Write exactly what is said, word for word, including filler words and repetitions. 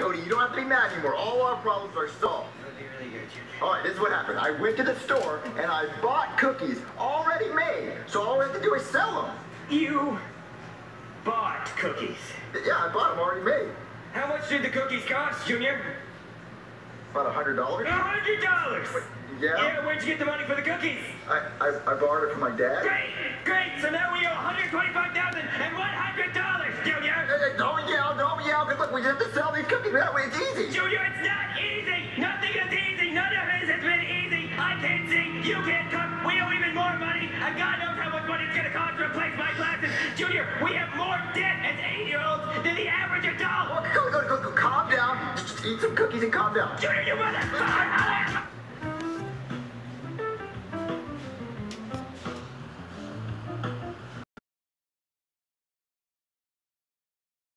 Cody, you don't have to be mad anymore. All our problems are solved. That would be really good, Junior. All right, this is what happened. I went to the store and I bought cookies already made. So all we have to do is sell them. You bought cookies? Yeah, I bought them already made. How much did the cookies cost, Junior? About a hundred dollars. A hundred dollars! Yeah? Yeah, where'd you get the money for the cookies? I, I, I borrowed it from my dad. Great! Great! So now we owe one hundred twenty-five thousand one hundred dollars, Junior! Hey, hey, don't yell, don't yell, because look, we just have to sell these cookies. That way it's easy. Junior, it's not easy! Nothing is easy! None of it has been easy! I can't sing, you can't cook, we owe even more money, and God knows how much money it's gonna cost to replace my glasses! Junior, we have more debt as eight-year-olds than the average adult! Well, go, go, go, go, calm down. Just, just eat some cookies and calm down. Junior, you motherfucker!